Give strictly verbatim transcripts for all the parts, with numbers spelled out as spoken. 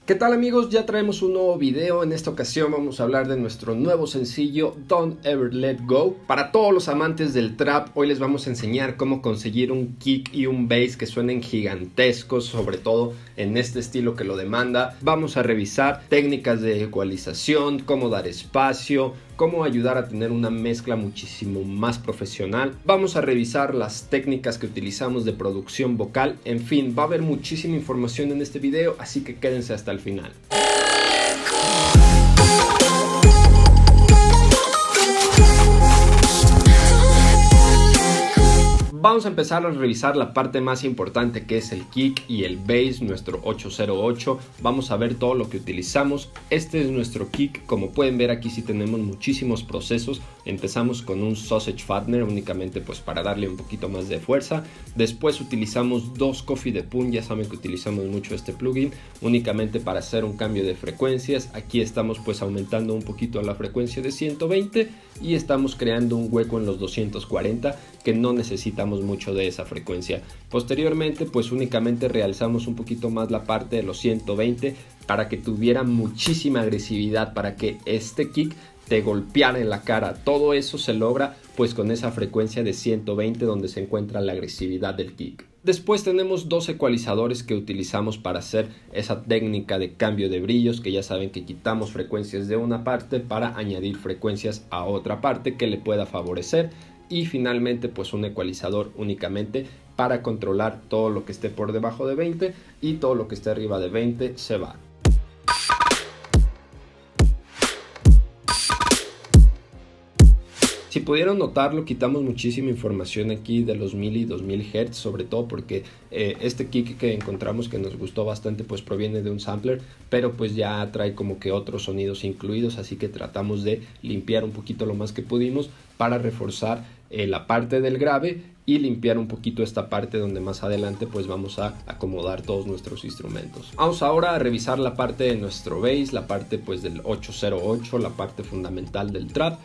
¿Qué tal amigos? Ya traemos un nuevo video. En esta ocasión vamos a hablar de nuestro nuevo sencillo Don't Ever Let Go. Para todos los amantes del trap, hoy les vamos a enseñar cómo conseguir un kick y un bass que suenen gigantescos, sobre todo en este estilo que lo demanda. Vamos a revisar técnicas de ecualización, cómo dar espacio, cómo ayudar a tener una mezcla muchísimo más profesional. Vamos a revisar las técnicas que utilizamos de producción vocal. En fin, va a haber muchísima información en este video, así que quédense hasta el final. Vamos a empezar a revisar la parte más importante, que es el kick y el bass, nuestro ocho cero ocho. Vamos a ver todo lo que utilizamos. Este es nuestro kick. Como pueden ver, aquí sí tenemos muchísimos procesos. Empezamos con un sausage fattener únicamente pues para darle un poquito más de fuerza. Después utilizamos dos coffee de Pun. Ya saben que utilizamos mucho este plugin únicamente para hacer un cambio de frecuencias. Aquí estamos pues aumentando un poquito la frecuencia de ciento veinte y estamos creando un hueco en los doscientos cuarenta, que no necesitamos mucho de esa frecuencia. Posteriormente pues únicamente realzamos un poquito más la parte de los ciento veinte para que tuviera muchísima agresividad, para que este kick te golpeara en la cara. Todo eso se logra pues con esa frecuencia de ciento veinte donde se encuentra la agresividad del kick. Después tenemos dos ecualizadores que utilizamos para hacer esa técnica de cambio de brillos, que ya saben que quitamos frecuencias de una parte para añadir frecuencias a otra parte que le pueda favorecer. Y finalmente pues un ecualizador únicamente para controlar todo lo que esté por debajo de veinte y todo lo que esté arriba de veinte se va. Si pudieron notarlo, quitamos muchísima información aquí de los mil y dos mil hertz, sobre todo porque eh, este kick que encontramos que nos gustó bastante pues proviene de un sampler, pero pues ya trae como que otros sonidos incluidos, así que tratamos de limpiar un poquito lo más que pudimos para reforzar eh, la parte del grave y limpiar un poquito esta parte donde más adelante pues vamos a acomodar todos nuestros instrumentos. Vamos ahora a revisar la parte de nuestro bass, la parte pues del ocho cero ocho, la parte fundamental del trap.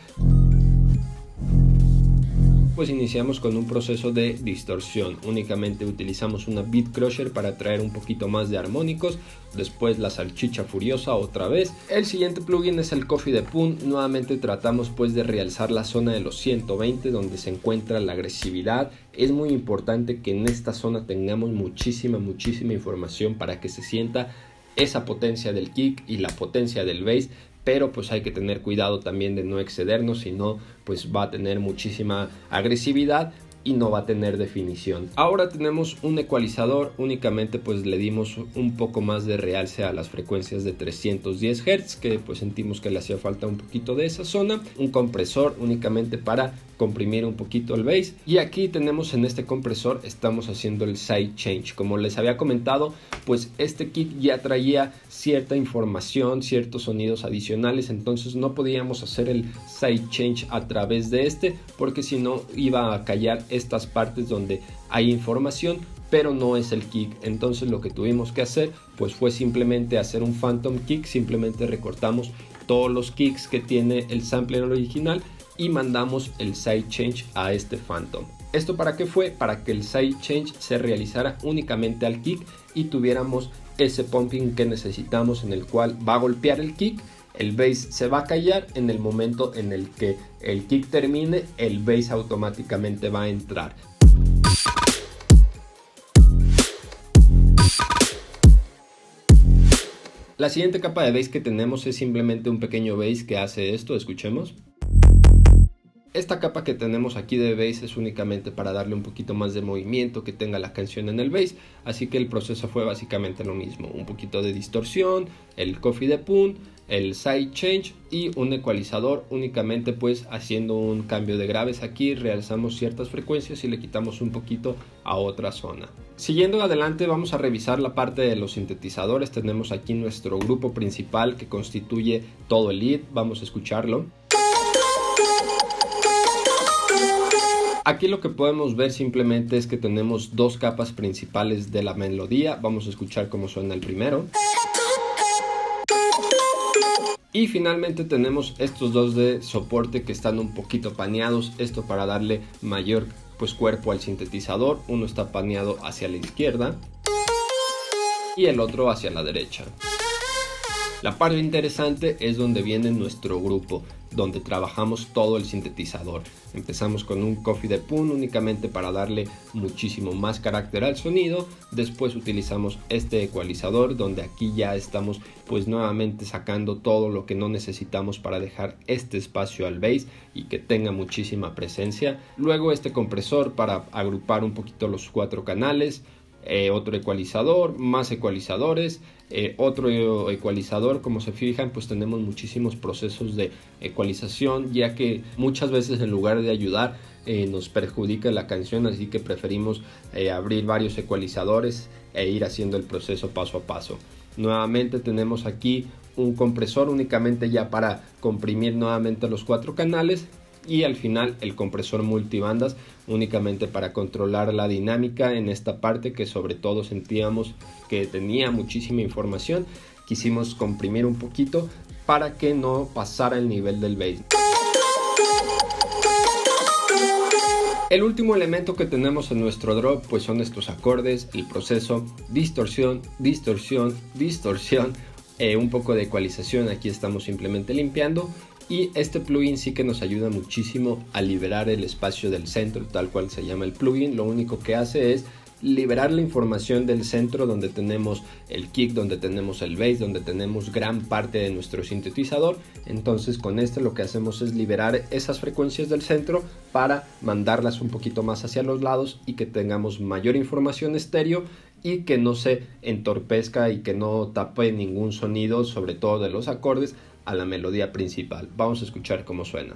Pues iniciamos con un proceso de distorsión. Únicamente utilizamos una beat crusher para traer un poquito más de armónicos. Después la salchicha furiosa otra vez. El siguiente plugin es el coffee de Pun. Nuevamente tratamos pues de realzar la zona de los ciento veinte donde se encuentra la agresividad. Es muy importante que en esta zona tengamos muchísima muchísima información para que se sienta esa potencia del kick y la potencia del bass. Pero pues hay que tener cuidado también de no excedernos, si no pues va a tener muchísima agresividad y no va a tener definición. Ahora tenemos un ecualizador, únicamente pues le dimos un poco más de realce a las frecuencias de trescientos diez hertz, que pues sentimos que le hacía falta un poquito de esa zona. Un compresor únicamente para comprimir un poquito el bass, y aquí tenemos en este compresor estamos haciendo el side change. Como les había comentado, pues este kick ya traía cierta información, ciertos sonidos adicionales, entonces no podíamos hacer el side change a través de este porque si no iba a callar estas partes donde hay información pero no es el kick. Entonces lo que tuvimos que hacer pues fue simplemente hacer un phantom kick. Simplemente recortamos todos los kicks que tiene el sampler original y mandamos el side change a este phantom. ¿Esto para qué fue? Para que el side change se realizara únicamente al kick y tuviéramos ese pumping que necesitamos, en el cual va a golpear el kick, el bass se va a callar. En el momento en el que el kick termine, el bass automáticamente va a entrar. La siguiente capa de bass que tenemos es simplemente un pequeño bass que hace esto. Escuchemos. Esta capa que tenemos aquí de bass es únicamente para darle un poquito más de movimiento que tenga la canción en el bass, así que el proceso fue básicamente lo mismo: un poquito de distorsión, el coffee de Pun, el side change y un ecualizador, únicamente pues haciendo un cambio de graves. Aquí realzamos ciertas frecuencias y le quitamos un poquito a otra zona. Siguiendo adelante vamos a revisar la parte de los sintetizadores. Tenemos aquí nuestro grupo principal que constituye todo el lead. Vamos a escucharlo. Aquí lo que podemos ver simplemente es que tenemos dos capas principales de la melodía. Vamos a escuchar cómo suena el primero. Y finalmente tenemos estos dos de soporte que están un poquito paneados. Esto para darle mayor pues cuerpo al sintetizador. Uno está paneado hacia la izquierda y el otro hacia la derecha. La parte interesante es donde viene nuestro grupo, donde trabajamos todo el sintetizador. Empezamos con un Coffee de Pun únicamente para darle muchísimo más carácter al sonido. Después utilizamos este ecualizador, donde aquí ya estamos pues nuevamente sacando todo lo que no necesitamos para dejar este espacio al bass y que tenga muchísima presencia. Luego este compresor para agrupar un poquito los cuatro canales. Eh, otro ecualizador, más ecualizadores, eh, otro ecualizador. Como se fijan, pues tenemos muchísimos procesos de ecualización, ya que muchas veces en lugar de ayudar eh, nos perjudica la canción, así que preferimos eh, abrir varios ecualizadores e ir haciendo el proceso paso a paso. Nuevamente tenemos aquí un compresor únicamente ya para comprimir nuevamente los cuatro canales. Y al final el compresor multibandas únicamente para controlar la dinámica en esta parte que sobre todo sentíamos que tenía muchísima información. Quisimos comprimir un poquito para que no pasara el nivel del bass. El último elemento que tenemos en nuestro drop pues son estos acordes, el proceso, distorsión, distorsión, distorsión, eh, un poco de ecualización. Aquí estamos simplemente limpiando. Y este plugin sí que nos ayuda muchísimo a liberar el espacio del centro, tal cual se llama el plugin. Lo único que hace es liberar la información del centro, donde tenemos el kick, donde tenemos el bass, donde tenemos gran parte de nuestro sintetizador. Entonces con este lo que hacemos es liberar esas frecuencias del centro para mandarlas un poquito más hacia los lados y que tengamos mayor información estéreo y que no se entorpezca y que no tape ningún sonido, sobre todo de los acordes, a la melodía principal. Vamos a escuchar cómo suena.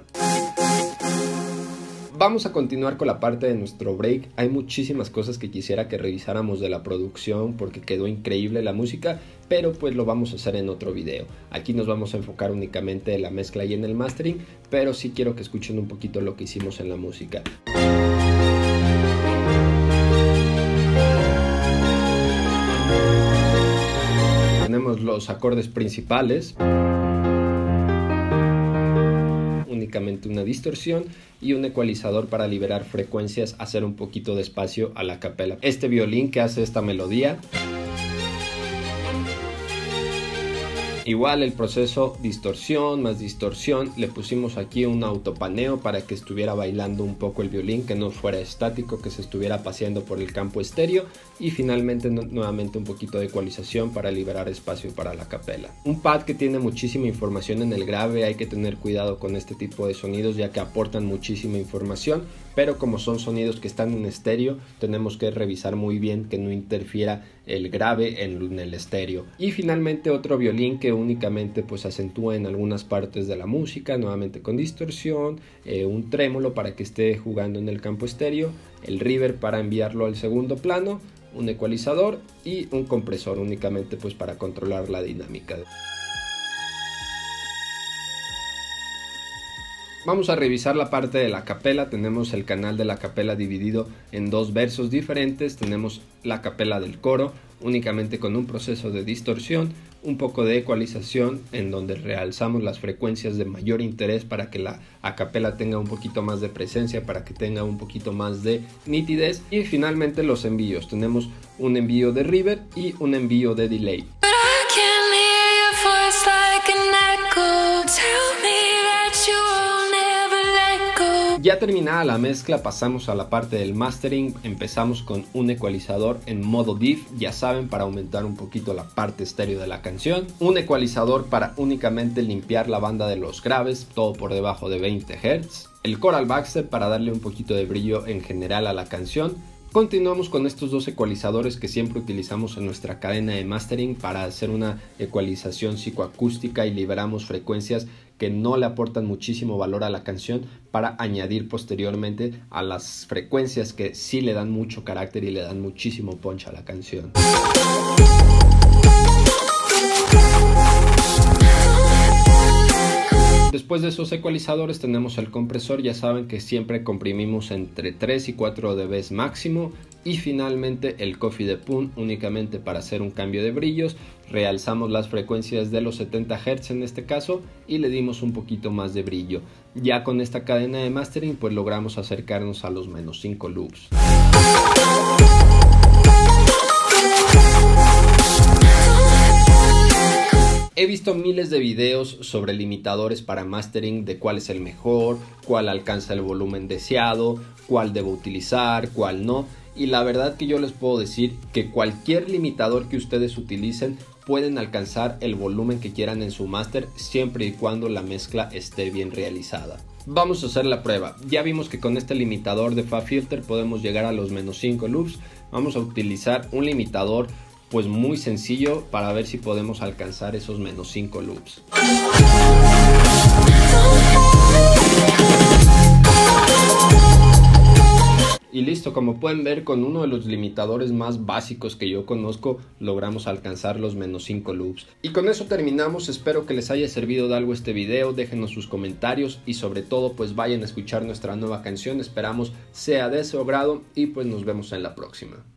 Vamos a continuar con la parte de nuestro break. Hay muchísimas cosas que quisiera que revisáramos de la producción porque quedó increíble la música, pero pues lo vamos a hacer en otro video. Aquí nos vamos a enfocar únicamente en la mezcla y en el mastering, pero sí quiero que escuchen un poquito lo que hicimos en la música. Tenemos los acordes principales, únicamente una distorsión y un ecualizador para liberar frecuencias, hacer un poquito de espacio a la capela. Este violín que hace esta melodía. Igual el proceso distorsión más distorsión, le pusimos aquí un autopaneo para que estuviera bailando un poco el violín, que no fuera estático, que se estuviera paseando por el campo estéreo, y finalmente no, nuevamente un poquito de ecualización para liberar espacio para la capela. Un pad que tiene muchísima información en el grave, hay que tener cuidado con este tipo de sonidos ya que aportan muchísima información, pero como son sonidos que están en estéreo, tenemos que revisar muy bien que no interfiera el grave en el estéreo. Y finalmente otro violín que únicamente pues acentúa en algunas partes de la música, nuevamente con distorsión, eh, un trémolo para que esté jugando en el campo estéreo, el reverb para enviarlo al segundo plano, un ecualizador y un compresor únicamente pues para controlar la dinámica. Vamos a revisar la parte de la capela. Tenemos el canal de la capela dividido en dos versos diferentes. Tenemos la capela del coro únicamente con un proceso de distorsión, un poco de ecualización en donde realzamos las frecuencias de mayor interés para que la acapela tenga un poquito más de presencia, para que tenga un poquito más de nitidez. Y finalmente los envíos. Tenemos un envío de reverb y un envío de delay. Ya terminada la mezcla, pasamos a la parte del mastering. Empezamos con un ecualizador en modo diff, ya saben, para aumentar un poquito la parte estéreo de la canción. Un ecualizador para únicamente limpiar la banda de los graves, todo por debajo de veinte hertz. El Choral Backstep para darle un poquito de brillo en general a la canción. Continuamos con estos dos ecualizadores que siempre utilizamos en nuestra cadena de mastering para hacer una ecualización psicoacústica y liberamos frecuencias que no le aportan muchísimo valor a la canción para añadir posteriormente a las frecuencias que sí le dan mucho carácter y le dan muchísimo punch a la canción. Después de esos ecualizadores tenemos el compresor, ya saben que siempre comprimimos entre tres y cuatro decibelios máximo. Y finalmente el Coffee de Pun únicamente para hacer un cambio de brillos. Realzamos las frecuencias de los setenta hertz en este caso y le dimos un poquito más de brillo. Ya con esta cadena de mastering pues logramos acercarnos a los menos cinco loops. He visto miles de videos sobre limitadores para mastering, de cuál es el mejor, cuál alcanza el volumen deseado, cuál debo utilizar, cuál no. Y la verdad que yo les puedo decir que cualquier limitador que ustedes utilicen pueden alcanzar el volumen que quieran en su máster, siempre y cuando la mezcla esté bien realizada. Vamos a hacer la prueba. Ya vimos que con este limitador de FabFilter podemos llegar a los menos cinco loops. Vamos a utilizar un limitador pues muy sencillo para ver si podemos alcanzar esos menos cinco loops. Y listo, como pueden ver, con uno de los limitadores más básicos que yo conozco logramos alcanzar los menos cinco loops. Y con eso terminamos. Espero que les haya servido de algo este video. Déjenos sus comentarios y sobre todo pues vayan a escuchar nuestra nueva canción. Esperamos sea de su agrado y pues nos vemos en la próxima.